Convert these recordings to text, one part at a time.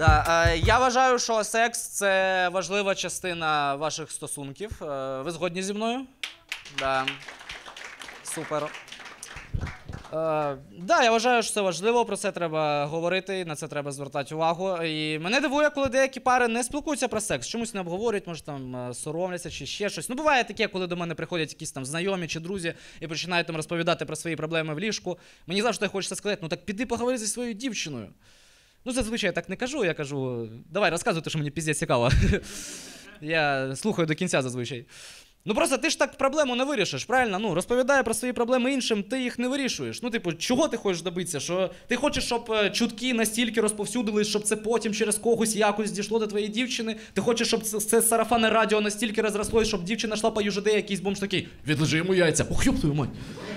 Да, я вважаю, що секс – це важлива частина ваших стосунків. Ви згодні зі мною? Да. Супер. Да, я вважаю, що це важливо, про це треба говорити, на це треба звертати увагу. І мене дивує, коли деякі пари не спілкуються про секс, чомусь не обговорюють, може там соромляться чи ще щось. Ну, буває таке, коли до мене приходять якісь там знайомі чи друзі і починають там розповідати про свої проблеми в ліжку. Мені завжди хочеться сказати, ну так піди поговори зі своєю дівчиною. Ну, зазвичай я так не кажу, я кажу, давай, розказуй, що мені піздець цікаво. Я слухаю до кінця зазвичай. Ну просто ти ж так проблему не вирішиш, правильно? Ну, розповідає про свої проблеми іншим, ти їх не вирішуєш. Ну, типу, чого ти хочеш добитися? Що ти хочеш, щоб чутки настільки розповсюдились, щоб це потім через когось якось дійшло до твоєї дівчини? Ти хочеш, щоб це сарафанне радіо настільки розрослось, щоб дівчина йшла по ЮЖД, якийсь бомж такий, відлежи йому яйця. Ох, ёб твою мать.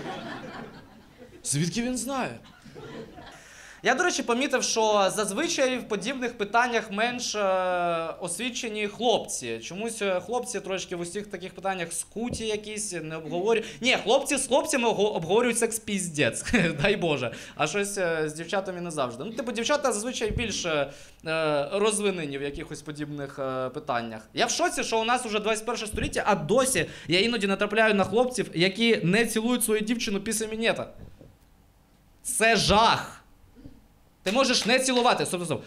Звідки він знає? Я, до речі, помітив, що зазвичай в подібних питаннях менш освічені хлопці. Чомусь хлопці трошки в усіх таких питаннях скуті якісь, не обговорюють. Ні, хлопці з хлопцями обговорюють секс піздець, дай Боже. А щось з дівчатами не завжди. Ну, типу, дівчата зазвичай більш розвинені в якихось подібних питаннях. Я в шоці, що у нас уже 21 століття, а досі я іноді натрапляю на хлопців, які не цілують свою дівчину після мінета. Це жах. Ти можеш не цілувати, стоп.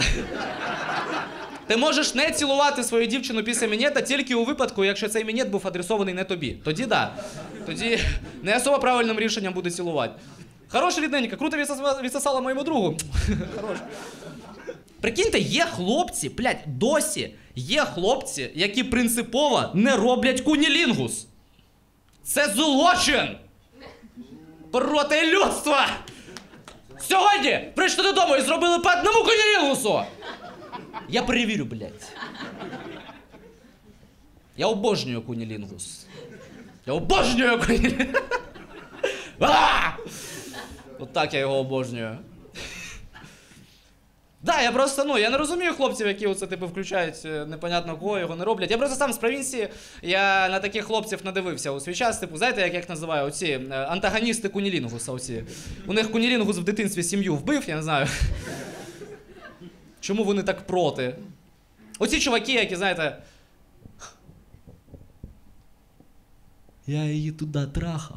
Ти можеш не цілувати свою дівчину після мінета тільки у випадку, якщо цей мінет був адресований не тобі. Тоді да. Тоді не особо правильним рішенням буде цілувати. Хороша рідненька, круто відсосала моєму другу. Хорош. Прикиньте, є хлопці, блядь, досі є хлопці, які принципово не роблять кунілінгус. Це злочин! Проти людства! Сьогодні прийшли додому і зробили по одному кунілінгусу! Я перевірю, блядь. Я обожнюю кунілінгус. Я обожнюю кунілінгус. От так я його обожнюю. Да, я просто, я не розумію хлопців, які оце, типу, включають непонятно кого, його не роблять. Я просто сам з провінції, я на таких хлопців надивився у свій час, типу, знаєте, як їх називаю, оці антагоністи кунілінгуса, оці. У них кунілінгус в дитинстві сім'ю вбив, я не знаю. Чому вони так проти? Оці чуваки, які, знаєте, я її туди трахав.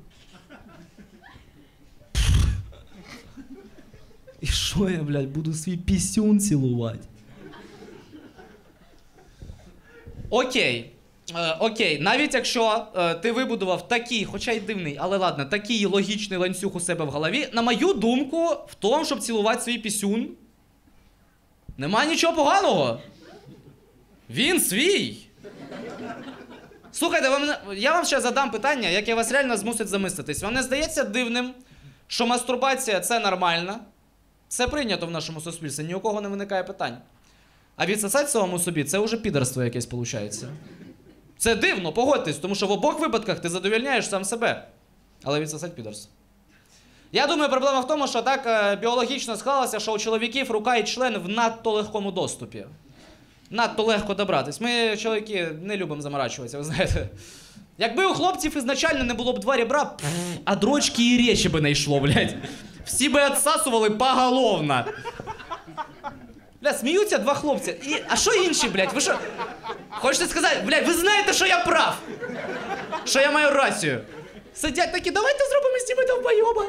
І що я, блядь, буду свій пісюн цілувати? Окей, навіть якщо ти вибудував такий, хоча й дивний, але ладно, такий логічний ланцюг у себе в голові, на мою думку, в тому, щоб цілувати свій пісюн, нема нічого поганого. Він свій. Слухайте, я вам ще задам питання, яке вас реально змусить замислитись. Вам не здається дивним, що мастурбація – це нормально? Це прийнято в нашому суспільстві, ні у кого не виникає питань. А відсосати самому собі – це вже підарство якесь виходить. Це дивно, погодьтесь, тому що в обох випадках ти задовольняєш сам себе. Але відсосати підарство. Я думаю, проблема в тому, що так біологічно склалося, що у чоловіків рука і член в надто легкому доступі. Надто легко добратись. Ми, чоловіки, не любимо заморачуватися, ви знаєте. Якби у хлопців ізначально не було б два ребра, а дрочки і речі би не йшло, блядь. Всі би відсасували поголовно. Бля, сміються два хлопці. А що інші, блядь? Ви що? Хочете сказати, блядь, ви знаєте, що я прав? Що я маю рацію? Сидять такі, давайте зробимо з ними довбойоба.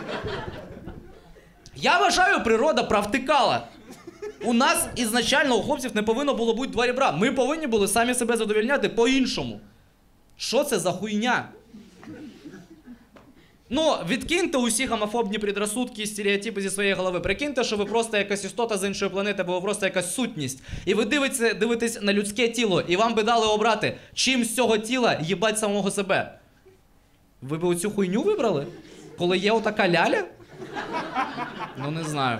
Я вважаю, природа провтикала. У нас ізначально у хлопців не повинно було бути два ребра. Ми повинні були самі себе задовольняти по-іншому. Що це за хуйня? Ну, відкиньте усі гомофобні предрасудки і стереотипи зі своєї голови. Прикиньте, що ви просто якась істота з іншої планети, або ви просто якась сутність. І ви дивитесь на людське тіло, і вам би дали обрати, чим з цього тіла їбать самого себе. Ви б оцю хуйню вибрали? Коли є отака ляля? Ну, не знаю.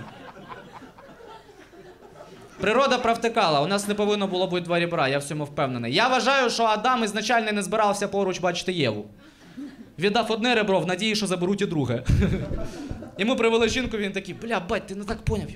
Природа провтикала, у нас не повинно було бути два ребра, я в цьому впевнений. Я вважаю, що Адам ізначально не збирався поруч бачити Єву. Віддав одне ребро в надії, що заберуть і друге. Йому привели жінку, він такий, бля, бать, ти не так поняв.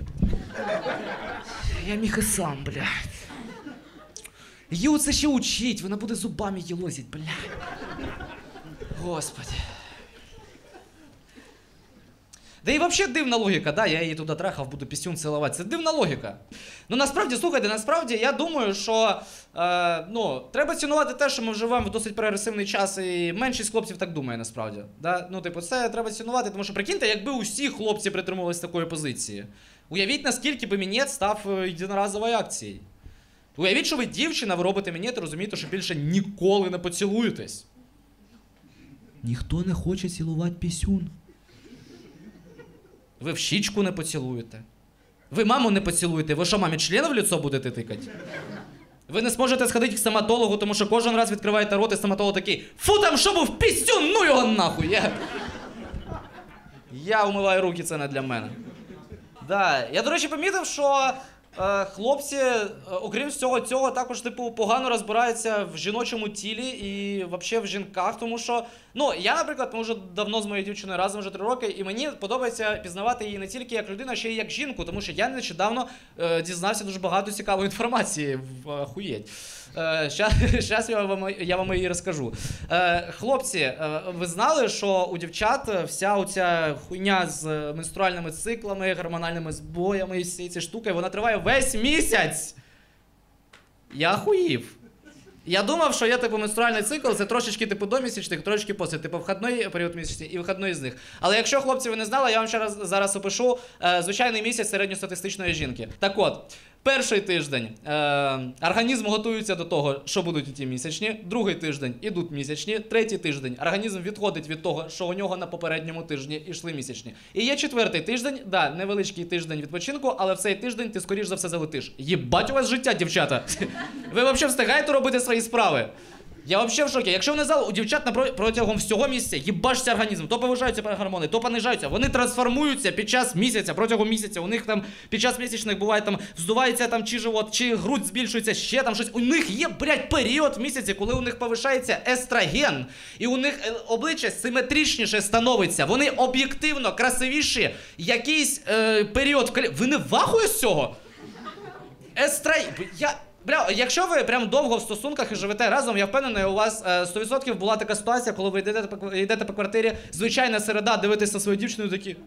Я міг і сам, блядь. Її оце ще учить, вона буде зубами їлозить, блядь. Господи. Да і взагалі дивна логіка, да, я її туди трахав, буду пісюн цілувати. Це дивна логіка. Ну насправді, слухайте, насправді я думаю, що треба цінувати те, що ми вживаємо в досить прогресивний час, і меншість хлопців так думає насправді. Да? Ну, типу, це треба цінувати, тому що прикиньте, якби усі хлопці притримувалися такої позиції. Уявіть, наскільки би мінет став єдиноразовою акцією. Уявіть, що ви дівчина, ви робите мінет і розумієте, що більше ніколи не поцілуєтесь. Ніхто не хоче цілувати пісюн. Ви в щічку не поцілуєте. Ви маму не поцілуєте. Ви що, мамі член в лицо будете тикати? Ви не зможете сходити к стоматологу, тому що кожен раз відкриваєте рот, і стоматолог такий: фу, там що був пісюн, ну його нахуй! Я умиваю руки, це не для мене. Да. Я, до речі, помітив, що хлопці, окрім всього цього, також типу погано розбираються в жіночому тілі і взагалі в жінках, тому що, я, наприклад, ми вже давно з моєю дівчиною разом, вже 3 роки, і мені подобається пізнавати її не тільки як людину, а ще й як жінку, тому що я нещодавно дізнався дуже багато цікавої інформації, охуєть. Щас я вам її розкажу. Хлопці, ви знали, що у дівчат вся оця хуйня з менструальними циклами, гормональними збоями і всі ці штуки, вона триває весь місяць? Я охуїв. Я думав, що є типу менструальний цикл, це трошечки типу домісячних, трошечки після, типу вхідний період місяці і вихідний з них. Але якщо, хлопці, ви не знали, я вам ще зараз опишу звичайний місяць середньостатистичної жінки. Так от, перший тиждень організм готується до того, що будуть ті місячні, другий тиждень ідуть місячні, третій тиждень організм відходить від того, що у нього на попередньому тижні йшли місячні. І є четвертий тиждень, да, невеличкий тиждень відпочинку, але в цей тиждень ти скоріш за все залетиш. Єбать у вас життя, дівчата! Ви взагалі встигаєте робити свої справи? Я взагалі в шокі. Якщо вони знали, у дівчат протягом всього місяця їбашся організм, то повишаються гормони, то понижаються. Вони трансформуються під час місяця, протягом місяця. У них там під час місячних буває там вздувається там чи живот, чи грудь збільшується, ще там щось. У них є, блядь, період в місяці, коли у них повишається естроген. І у них обличчя симетричніше становиться. Вони об'єктивно красивіші. Якийсь період. Ви не в ахуї з цього? Бля, якщо ви прям довго в стосунках і живете разом, я впевнений, у вас 100% була така ситуація, коли ви йдете по квартирі, звичайна середа, дивитесь на свою дівчину і такі: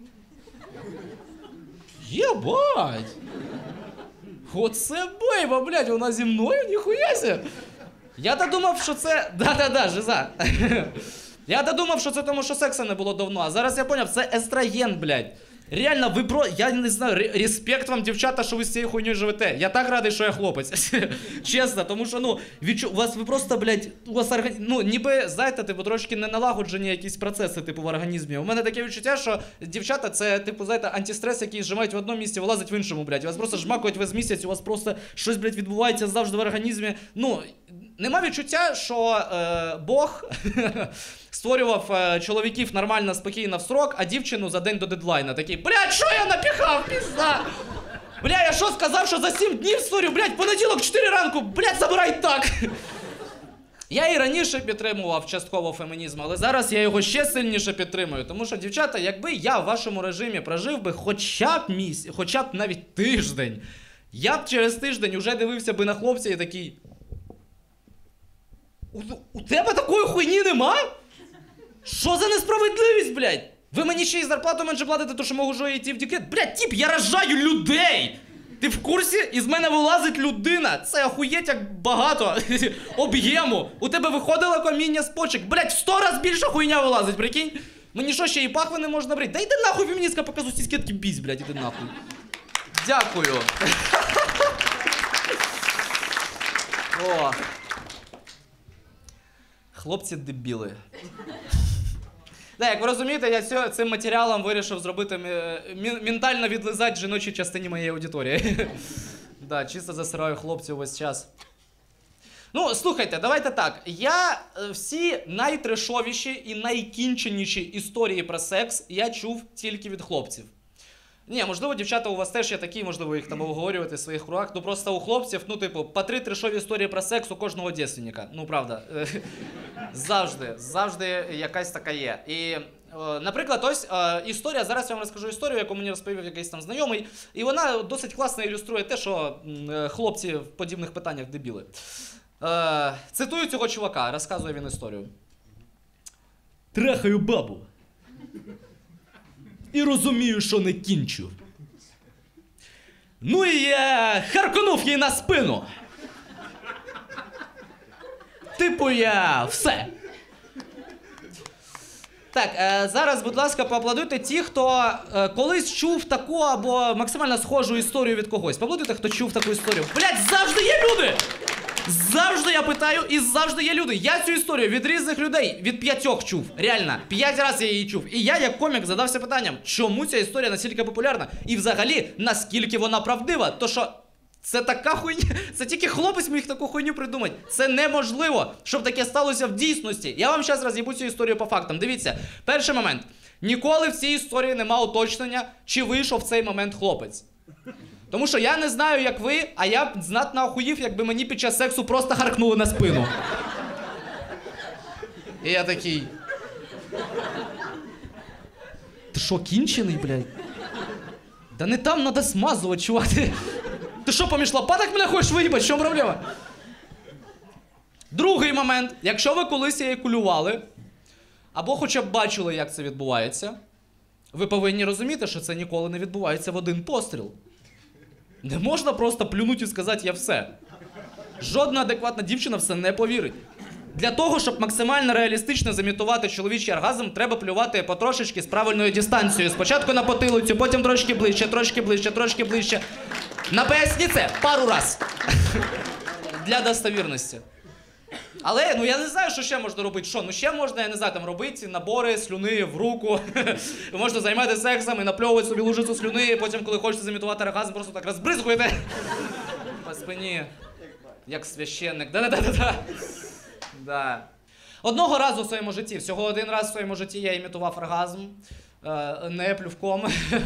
єбать! Оце бейба, блядь, вона зі мною? Ніхуяся! Я-то думав, що це... Да-да-да, жиза. Я-то думав, що це тому, що секса не було давно, а зараз я поняв, це естроген, блядь. Реально, я не знаю, респект вам, дівчата, що ви з цією хуйньою живете. Я так радий, що я хлопець. Чесно, тому що, у вас ви просто, блядь, у вас ніби, знаєте, типу, трошки не налагоджені якісь процеси, типу, в організмі. У мене таке відчуття, що дівчата, це, типу, знаєте, антистрес, який зжимають в одному місці, вилазить в іншому, блядь. Вас просто жмакують весь місяць, у вас просто щось, блядь, відбувається завжди в організмі. Нема відчуття, що Бог створював чоловіків нормально, спокійно в срок, а дівчину за день до дедлайна. Такий: блядь, що я напіхав, пізда? Бля, я що сказав, що за 7 днів створю? Блядь, понеділок, 4 ранку, блядь, забирай так. Я і раніше підтримував частково фемінізм, але зараз я його ще сильніше підтримую. Тому що, дівчата, якби я в вашому режимі прожив би хоча б навіть тиждень, я б через тиждень уже дивився би на хлопця і такий: у тебе такої хуйні нема? Що за несправедливість, блядь? Ви мені ще й зарплату менше платите, то що можу йти в декрет? Блядь, тіп, я рожаю людей! Ти в курсі? Із мене вилазить людина. Це охуєть як багато об'єму. У тебе виходило каміння з почек. Блядь, в 100 раз більше хуйня вилазить, прикинь? Мені що, ще і пахви не можна брити? Да йди нахуй, феміністка, покажу сіськи, такі бізь, блядь, іди нахуй. Дякую. О. Хлопці дебіли. Як ви розумієте, я цим матеріалом вирішив зробити, ментально відлизати жіночій частині моєї аудиторії. Чисто засираю хлопців весь час. Слухайте, давайте так. Я всі найтрешовіші і найкінченіші історії про секс я чув тільки від хлопців. Ні, можливо, дівчата у вас теж є такі, можливо, їх там обговорювати в своїх кругах. Просто у хлопців, по 3 трешові історії про секс у кожного дівственника. Правда. Завжди якась така є. І, наприклад, ось історія, зараз я вам розкажу історію, яку мені розповів якийсь там знайомий, і вона досить класно ілюструє те, що хлопці в подібних питаннях дебіли. Цитую цього чувака, розказує він історію. Трахаю бабу. і розумію, що не кінчу. Ну і я харкнув їй на спину. Типу я все. Так, зараз, будь ласка, поаплодуйте ті, хто колись чув таку або максимально схожу історію від когось. Поаплодуйте, хто чув таку історію. Блядь, завжди є люди! Завжди я питаю і завжди є люди. Я цю історію від різних людей, від 5 чув. Реально, 5 разів я її чув. І я, як комік, задався питанням, чому ця історія настільки популярна? І взагалі, наскільки вона правдива? То що це така хуйня, це тільки хлопець міг таку хуйню придумати. Це неможливо, щоб таке сталося в дійсності. Я вам зараз роз'їбу цю історію по фактам. Дивіться, перший момент. Ніколи в цій історії нема уточнення, чи вийшов в цей момент хлопець. Тому що я не знаю, як ви, а я б знатно охуїв, якби мені під час сексу просто харкнули на спину. І я такий... Ти що, кінчений, блядь? Да не там надо смазувати, чувак. Ти що, поміж лопаток мене хочеш виїбати? Що проблема? Другий момент. Якщо ви колись еякулювали, або хоча б бачили, як це відбувається, ви повинні розуміти, що це ніколи не відбувається в один постріл. Не можна просто плюнути і сказати «я все». Жодна адекватна дівчина в це не повірить. Для того, щоб максимально реалістично зімітувати чоловічий оргазм, треба плювати потрошечки з правильною дистанцією. Спочатку на потилицю, потім трошки ближче, трошки ближче, трошки ближче. На поясниці пару раз. Для достовірності. Але, ну я не знаю, що ще можна робити. Що? Ну ще можна, я не знаю, там робити набори слюни в руку. Можна займатися сексом і напльовувати собі лужицю слюни, і потім, коли хочете зімітувати оргазм, просто так розбризгуєте. По спині. Як священник. Да-да-да-да-да. Да. Одного разу в своєму житті, всього один раз в своєму житті я імітував оргазм. Не плювком.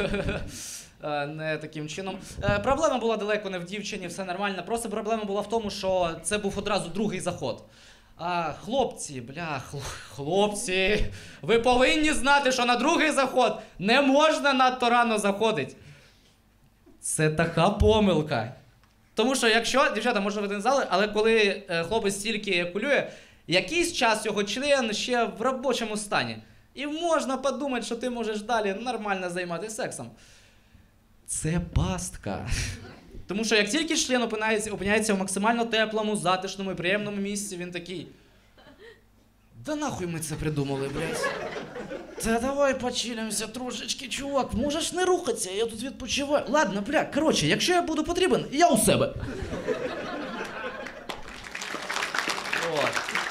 Не таким чином. Проблема була далеко не в дівчині, все нормально. Просто проблема була в тому, що це був одразу другий заход. Хлопці, хлопці, ви повинні знати, що на другий заход не можна надто рано заходити. Це така помилка. Тому що якщо, дівчата, може ви не знали, але коли хлопець тільки еякулює, якийсь час його член ще в робочому стані. І можна подумати, що ти можеш далі нормально займатися сексом. Це пастка. Тому що як тільки член опиняється в максимально теплому, затишному і приємному місці, він такий: да нахуй ми це придумали, блядь. Та давай почилимося трошечки, чувак, можеш не рухатися, я тут відпочиваю. Ладно, бля, коротше, якщо я буду потрібен, я у себе. От.